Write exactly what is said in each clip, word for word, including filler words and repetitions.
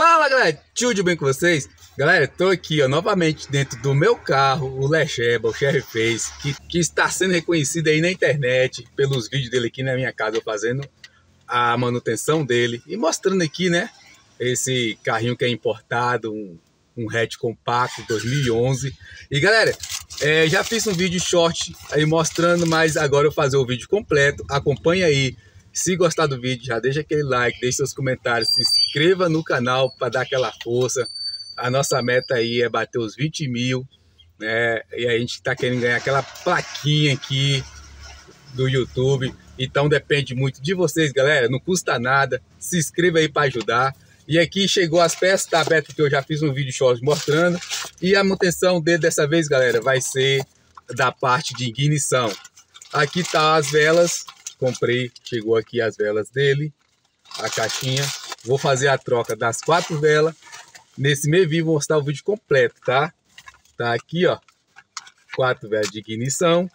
Fala, galera, tudo bem com vocês? Galera, tô aqui, ó, novamente dentro do meu carro, o Lecheba, o Cherry Face, que, que está sendo reconhecido aí na internet pelos vídeos dele aqui na minha casa, eu fazendo a manutenção dele e mostrando aqui, né, esse carrinho que é importado, um, um hatch compacto dois mil e onze. E galera, é, já fiz um vídeo short aí mostrando, mas agora eu vou fazer o vídeo completo. Acompanha aí. Se gostar do vídeo, já deixa aquele like, deixa seus comentários, se inscreva no canal para dar aquela força. A nossa meta aí é bater os vinte mil, né? E a gente está querendo ganhar aquela plaquinha aqui do YouTube. Então depende muito de vocês, galera. Não custa nada. Se inscreva aí para ajudar. E aqui chegou as peças, tá aberto, que eu já fiz um vídeo short mostrando. E a manutenção dele dessa vez, galera, vai ser da parte de ignição. Aqui tá as velas. Comprei, chegou aqui as velas dele, a caixinha. Vou fazer a troca das quatro velas. Nesse meio vídeo vou mostrar o vídeo completo, tá? Tá aqui, ó, quatro velas de ignição.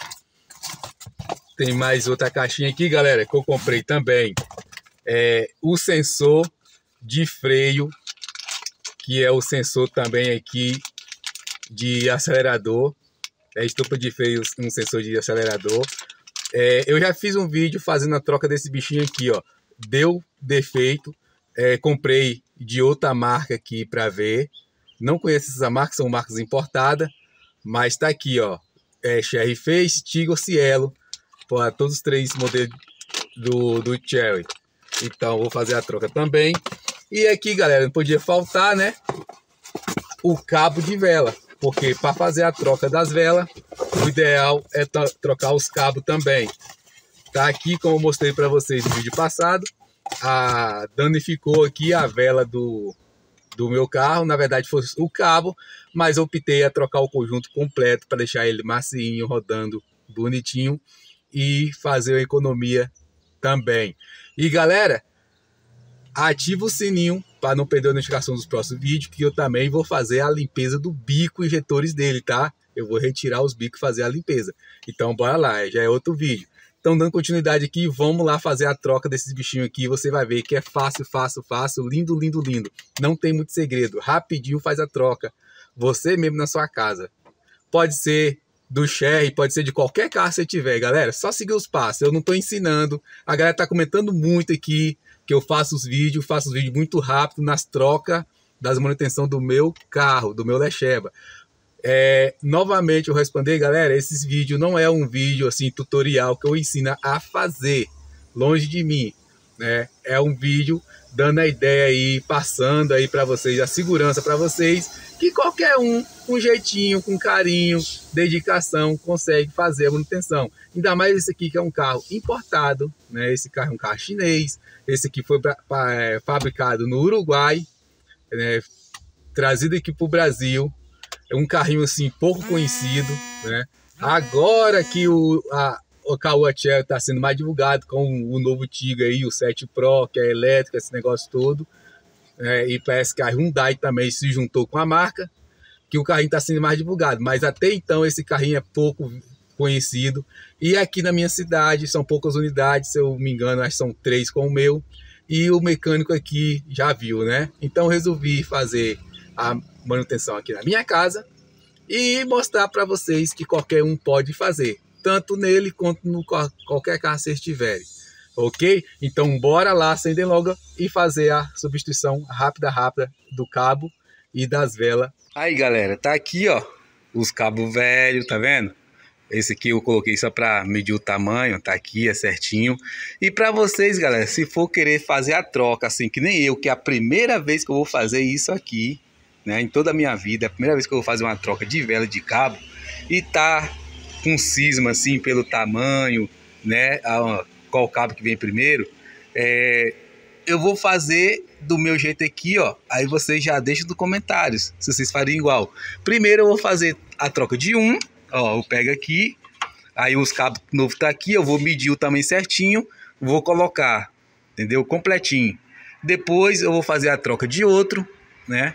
Tem mais outra caixinha aqui, galera, que eu comprei também. É o sensor de freio, que é o sensor também aqui de acelerador. É estufa de freio, um sensor de acelerador. É, eu já fiz um vídeo fazendo a troca desse bichinho aqui, ó. Deu defeito. É, comprei de outra marca aqui para ver. Não conheço essa marca, são marcas importadas. Mas tá aqui, ó. É Cherry Face, Tigo, Cielo. Para todos os três modelos do, do Cherry. Então vou fazer a troca também. E aqui, galera, não podia faltar, né? O cabo de vela. Porque para fazer a troca das velas, o ideal é trocar os cabos também. Tá aqui, como eu mostrei para vocês no vídeo passado, a danificou aqui a vela do, do meu carro. Na verdade foi o cabo, mas eu optei a trocar o conjunto completo para deixar ele macinho, rodando bonitinho e fazer a economia também. E galera, ativa o sininho para não perder a notificação dos próximos vídeos, que eu também vou fazer a limpeza do bico injetores dele, tá? Eu vou retirar os bicos e fazer a limpeza. Então bora lá, já é outro vídeo. Então dando continuidade aqui, vamos lá fazer a troca desses bichinhos aqui. Você vai ver que é fácil, fácil, fácil, lindo, lindo, lindo. Não tem muito segredo, rapidinho faz a troca. Você mesmo na sua casa. Pode ser do Cherry, pode ser de qualquer carro que você tiver, galera. Só seguir os passos, eu não tô ensinando. A galera tá comentando muito aqui que eu faço os vídeos, faço os vídeos muito rápido nas trocas das manutenção do meu carro, do meu Lecheba. É, novamente eu vou responder, galera, esses vídeos não é um vídeo assim tutorial que eu ensino a fazer, longe de mim, né? É um vídeo dando a ideia aí, passando aí para vocês, a segurança para vocês, que qualquer um, com jeitinho, com carinho, dedicação, consegue fazer a manutenção. Ainda mais esse aqui que é um carro importado, né? Esse carro é um carro chinês, esse aqui foi pra, pra, é, fabricado no Uruguai, né? Trazido aqui para o Brasil. É um carrinho assim pouco conhecido, né? Agora que o, a, o Caoa Cherry está sendo mais divulgado com o, o novo Tigo aí, o sete Pro, que é elétrico, esse negócio todo. É, e parece que a Hyundai também se juntou com a marca, que o carrinho está sendo mais divulgado. Mas até então esse carrinho é pouco conhecido. E aqui na minha cidade são poucas unidades, se eu me engano, acho que são três com o meu. E o mecânico aqui já viu, né? Então resolvi fazer a manutenção aqui na minha casa e mostrar para vocês que qualquer um pode fazer, tanto nele quanto no qualquer carro que vocês tiverem, ok? Então bora lá, acender logo e fazer a substituição rápida, rápida do cabo e das velas. Aí galera, tá aqui ó, os cabos velhos, tá vendo? Esse aqui eu coloquei só para medir o tamanho, tá aqui, é certinho. E para vocês, galera, se for querer fazer a troca, assim que nem eu, que é a primeira vez que eu vou fazer isso aqui, né, em toda a minha vida, é a primeira vez que eu vou fazer uma troca de vela de cabo e tá com cisma assim pelo tamanho, né, a, qual cabo que vem primeiro, é, eu vou fazer do meu jeito aqui, ó. Aí vocês já deixam nos comentários se vocês fariam igual. Primeiro eu vou fazer a troca de um, ó, eu pego aqui, aí os cabos novos tá aqui, eu vou medir o tamanho certinho, vou colocar, entendeu? Completinho. Depois eu vou fazer a troca de outro, né?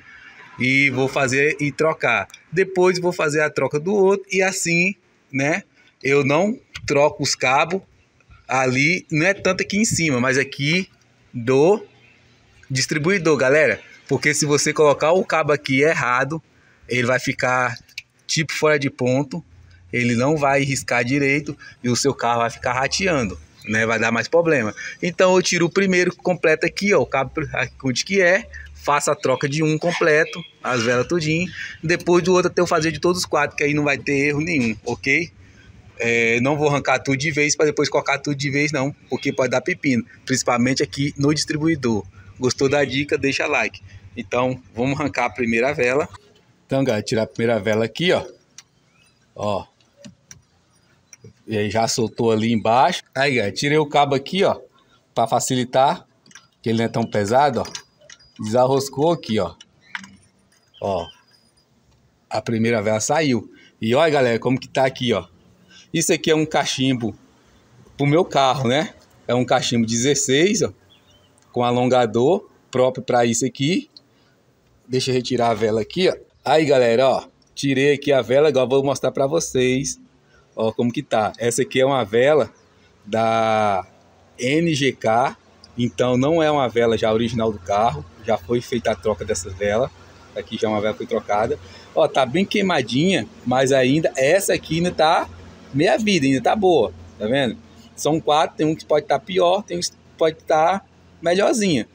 E vou fazer e trocar. Depois vou fazer a troca do outro e assim, né? Eu não troco os cabos ali, não é tanto aqui em cima, mas aqui do distribuidor, galera. Porque se você colocar o cabo aqui errado, ele vai ficar tipo fora de ponto. Ele não vai riscar direito e o seu carro vai ficar rateando, né? Vai dar mais problema. Então eu tiro o primeiro completo aqui, ó, o cabo onde que é. Faço a troca de um completo, as velas tudinho. Depois do outro até eu fazer de todos os quatro, que aí não vai ter erro nenhum, ok? É, não vou arrancar tudo de vez para depois colocar tudo de vez não, porque pode dar pepino, principalmente aqui no distribuidor. Gostou da dica? Deixa like. Então vamos arrancar a primeira vela. Então, galera, tirar a primeira vela aqui, ó. Ó. E aí já soltou ali embaixo. Aí, galera, tirei o cabo aqui, ó, para facilitar, que ele não é tão pesado, ó. Desarroscou aqui, ó. Ó. A primeira vela saiu. E olha, galera, como que tá aqui, ó. Isso aqui é um cachimbo pro meu carro, né? É um cachimbo dezesseis, ó, com alongador próprio para isso aqui. Deixa eu retirar a vela aqui, ó. Aí, galera, ó, tirei aqui a vela, agora vou mostrar para vocês, ó, como que tá. Essa aqui é uma vela da N G K, então não é uma vela já original do carro, já foi feita a troca dessa vela. Aqui já uma vela foi trocada. Ó, tá bem queimadinha, mas ainda essa aqui ainda tá meia vida, ainda tá boa, tá vendo? São quatro, tem um que pode estar tá pior, tem um que pode estar tá melhorzinha.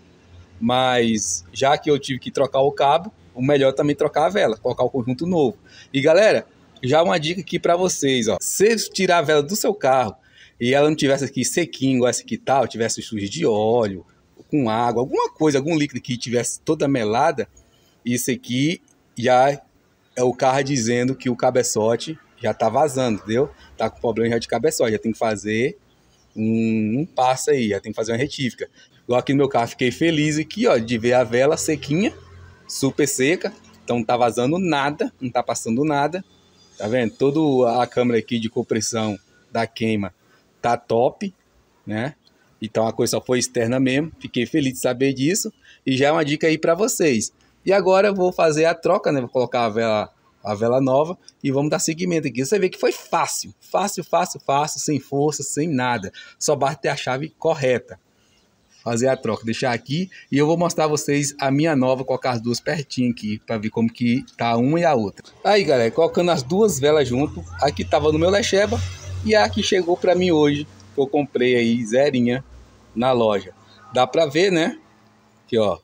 Mas já que eu tive que trocar o cabo, o melhor também trocar a vela, colocar o conjunto novo. E galera, já uma dica aqui para vocês, ó. Se tirar a vela do seu carro e ela não tivesse aqui sequinha, igual essa aqui tal, tivesse suja de óleo, com água, alguma coisa, algum líquido que tivesse toda melada, isso aqui já é o carro dizendo que o cabeçote já tá vazando, entendeu? Tá com problema já de cabeçote, já tem que fazer um, um passo aí, já tem que fazer uma retífica. Igual aqui no meu carro, fiquei feliz aqui, ó, de ver a vela sequinha, super seca, então não tá vazando nada, não tá passando nada, tá vendo? Toda a câmera aqui de compressão da queima tá top, né? Então a coisa só foi externa mesmo, fiquei feliz de saber disso e já é uma dica aí para vocês. E agora eu vou fazer a troca, né? Vou colocar a vela, a vela nova e vamos dar seguimento aqui. Você vê que foi fácil, fácil, fácil, fácil, sem força, sem nada. Só basta ter a chave correta. Fazer a troca, deixar aqui e eu vou mostrar a vocês a minha nova, colocar as duas pertinho aqui para ver como que tá uma e a outra. Aí, galera, colocando as duas velas junto, aqui tava no meu Lecheba e a que chegou para mim hoje, que eu comprei aí zerinha na loja. Dá para ver, né? Aqui, ó.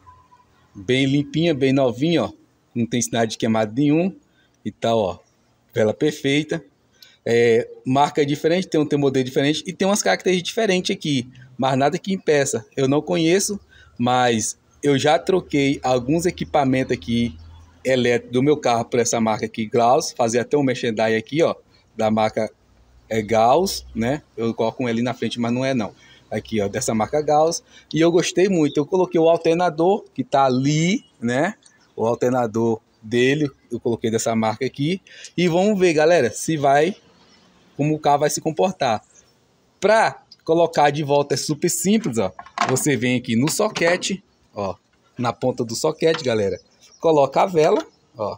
Bem limpinha, bem novinha, ó. Não tem sinal de queimado nenhum. E tal, ó. Vela perfeita. É, marca diferente, tem um tem modelo diferente e tem umas características diferentes aqui. Mas nada que impeça. Eu não conheço, mas eu já troquei alguns equipamentos aqui elétricos do meu carro por essa marca aqui, Gauss. Fazer até um merchandising aqui, ó. Da marca é Gauss, né? Eu coloco um ali na frente, mas não é não. Aqui, ó, dessa marca Gauss, e eu gostei muito. Eu coloquei o alternador que tá ali, né? O alternador dele, eu coloquei dessa marca aqui. E vamos ver, galera, se vai, como o carro vai se comportar. Para colocar de volta é super simples, ó. Você vem aqui no soquete, ó, na ponta do soquete, galera. Coloca a vela, ó.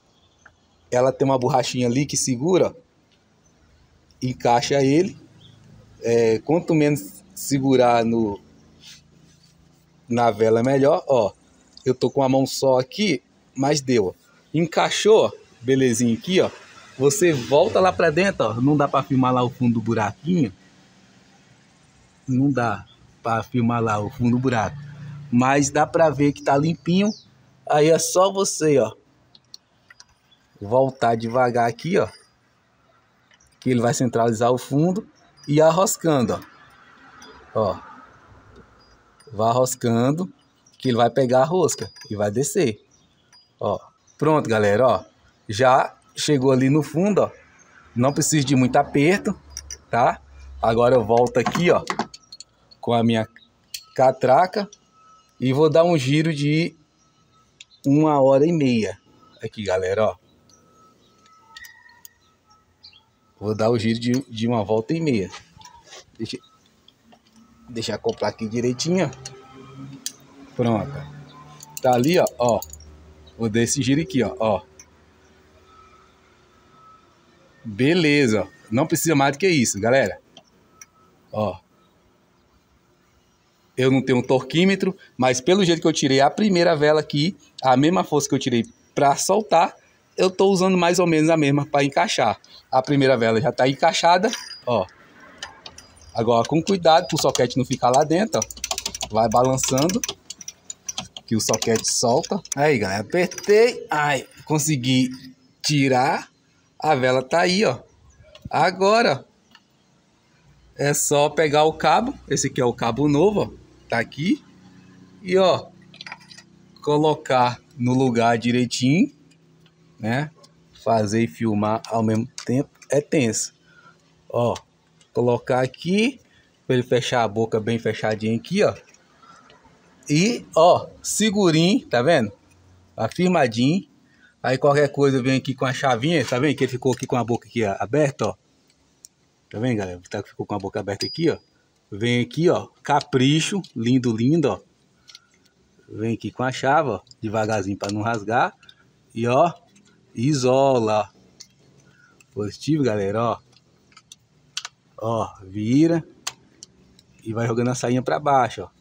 Ela tem uma borrachinha ali que segura, ó. Encaixa ele. É, quanto menos segurar no na vela melhor, ó. Eu tô com a mão só aqui, mas deu, ó. Encaixou, belezinha aqui, ó. Você volta lá pra dentro, ó. Não dá pra filmar lá o fundo do buraquinho. Não dá pra filmar lá o fundo do buraco. Mas dá pra ver que tá limpinho. Aí é só você, ó, voltar devagar aqui, ó. Que ele vai centralizar o fundo e arroscando, ó. Ó, vai arroscando, que ele vai pegar a rosca e vai descer. Ó, pronto, galera, ó. Já chegou ali no fundo, ó. Não precisa de muito aperto, tá? Agora eu volto aqui, ó, com a minha catraca e vou dar um giro de uma hora e meia. Aqui, galera, ó. Vou dar o giro de, de uma volta e meia. Deixa Deixa eu acoplar aqui direitinho. Pronto. Tá ali, ó, ó. Vou dar esse giro aqui, ó, ó. Beleza, ó. Não precisa mais do que isso, galera. Ó. eu não tenho um torquímetro, mas pelo jeito que eu tirei a primeira vela aqui, a mesma força que eu tirei para soltar, eu tô usando mais ou menos a mesma para encaixar. A primeira vela já tá encaixada, ó. Agora com cuidado para o soquete não ficar lá dentro, ó. Vai balançando, que o soquete solta. Aí, galera, apertei, ai, consegui tirar, a vela tá aí, ó. Agora, é só pegar o cabo, esse aqui é o cabo novo, ó, tá aqui, e ó, colocar no lugar direitinho, né? Fazer e filmar ao mesmo tempo é tenso. Ó, colocar aqui, para ele fechar a boca bem fechadinha aqui, ó. E, ó, segurinho, tá vendo? Afirmadinho. Aí qualquer coisa eu venho aqui com a chavinha, tá vendo? Que ele ficou aqui com a boca aqui ó, aberta, ó. Tá vendo, galera? Tá, ficou com a boca aberta aqui, ó. Vem aqui, ó, capricho, lindo, lindo, ó. Vem aqui com a chave, ó, devagarzinho para não rasgar. E, ó, isola. Positivo, galera, ó. Ó, vira. E vai jogando a sainha para baixo, ó.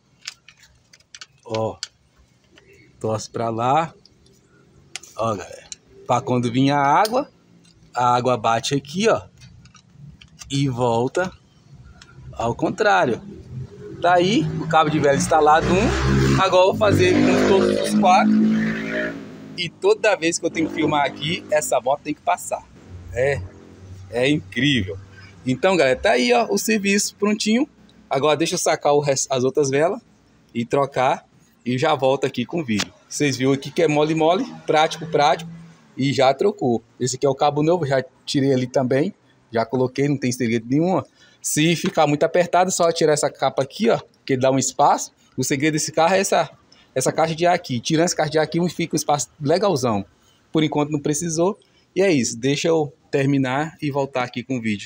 Ó, torce para lá. Ó, galera, para quando vir a água, a água bate aqui, ó, e volta ao contrário. Daí, o cabo de vela instalado um. Agora eu vou fazer com todos os quatro. E toda vez que eu tenho que filmar aqui, essa moto tem que passar. É, é incrível. Então, galera, tá aí, ó, o serviço prontinho. Agora deixa eu sacar o resto, as outras velas e trocar. E já volto aqui com o vídeo. Vocês viram aqui que é mole mole, prático, prático. E já trocou. Esse aqui é o cabo novo, já tirei ali também. Já coloquei, não tem segredo nenhum. Se ficar muito apertado, é só tirar essa capa aqui, ó. Que dá um espaço. O segredo desse carro é essa, essa caixa de ar aqui. Tirando essa caixa de ar aqui, fica um espaço legalzão. Por enquanto não precisou. E é isso. Deixa eu terminar e voltar aqui com o vídeo.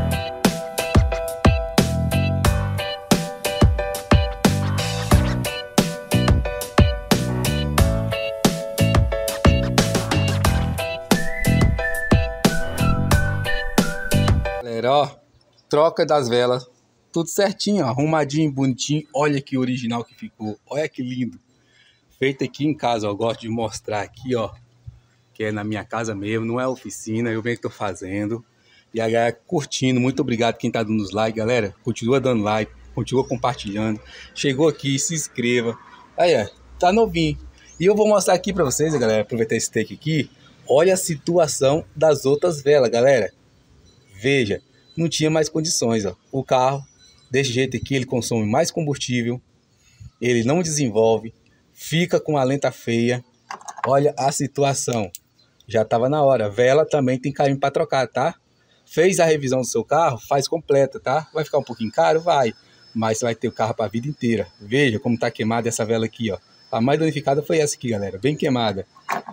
Galera, ó, troca das velas, tudo certinho, ó, arrumadinho, bonitinho. Olha que original que ficou, olha que lindo. Feito aqui em casa, ó, eu gosto de mostrar aqui, ó, que é na minha casa mesmo, não é oficina, eu venho que tô fazendo. E a galera curtindo, muito obrigado quem tá dando os likes, galera. Continua dando like, continua compartilhando. Chegou aqui, se inscreva. Aí, ó, tá novinho. E eu vou mostrar aqui pra vocês, galera, aproveitar esse take aqui. Olha a situação das outras velas, galera. Veja, não tinha mais condições, ó. O carro, desse jeito aqui, ele consome mais combustível, ele não desenvolve, fica com a lenta feia. Olha a situação. Já estava na hora. Vela também tem carinho para trocar, tá? Fez a revisão do seu carro, faz completa, tá? Vai ficar um pouquinho caro? Vai. Mas você vai ter o carro para a vida inteira. Veja como tá queimada essa vela aqui, ó. A mais danificada foi essa aqui, galera. Bem queimada.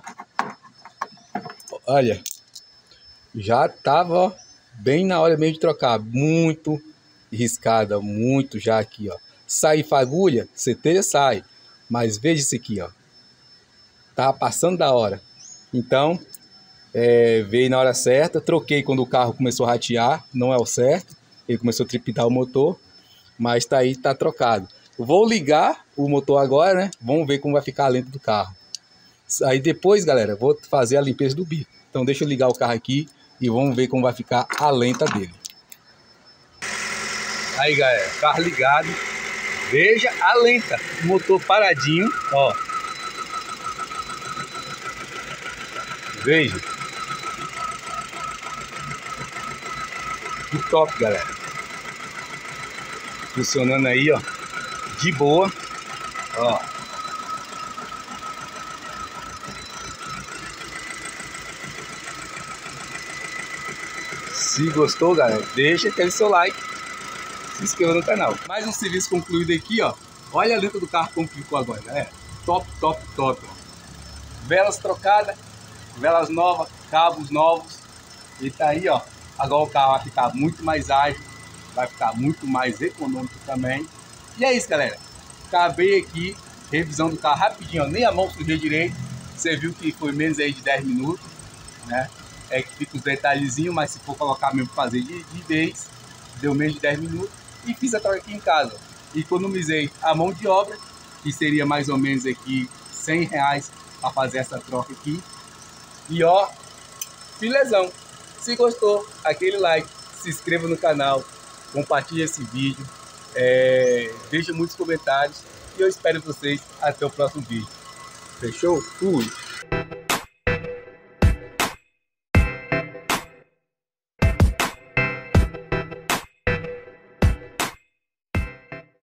Olha. Já tava, ó, bem na hora mesmo de trocar. Muito riscada, muito já aqui, ó. Sai fagulha, certeza sai. Mas veja isso aqui, ó. Tá passando da hora. Então, é, veio na hora certa. Troquei quando o carro começou a ratear. Não é o certo. Ele começou a trepidar o motor. Mas tá aí, tá trocado. Vou ligar o motor agora, né? Vamos ver como vai ficar a lenta do carro. Aí depois, galera, vou fazer a limpeza do bico. Então deixa eu ligar o carro aqui e vamos ver como vai ficar a lenta dele. Aí, galera, carro ligado. Veja a lenta. O motor paradinho, ó. Veja. Que top, galera. Funcionando aí, ó. De boa. Ó. Se gostou, galera, deixa aquele seu like. Se inscreva no canal. Mais um serviço concluído aqui, ó. Olha a lenta do carro como ficou agora, galera. Top, top, top. Ó. Velas trocadas, velas novas, cabos novos. E tá aí, ó. Agora o carro vai ficar muito mais ágil, vai ficar muito mais econômico também. E é isso, galera. Acabei aqui, revisão do carro rapidinho, ó. Nem a mão sujei direito. Você viu que foi menos aí de dez minutos, né? É que fica os detalhezinhos, mas se for colocar mesmo fazer de, de vez, deu menos de dez minutos. E fiz a troca aqui em casa. economizei a mão de obra, que seria mais ou menos aqui cem reais para fazer essa troca aqui. E ó, filezão. Se gostou, aquele like, se inscreva no canal, compartilhe esse vídeo, é, deixe muitos comentários e eu espero vocês até o próximo vídeo. Fechou? Fui!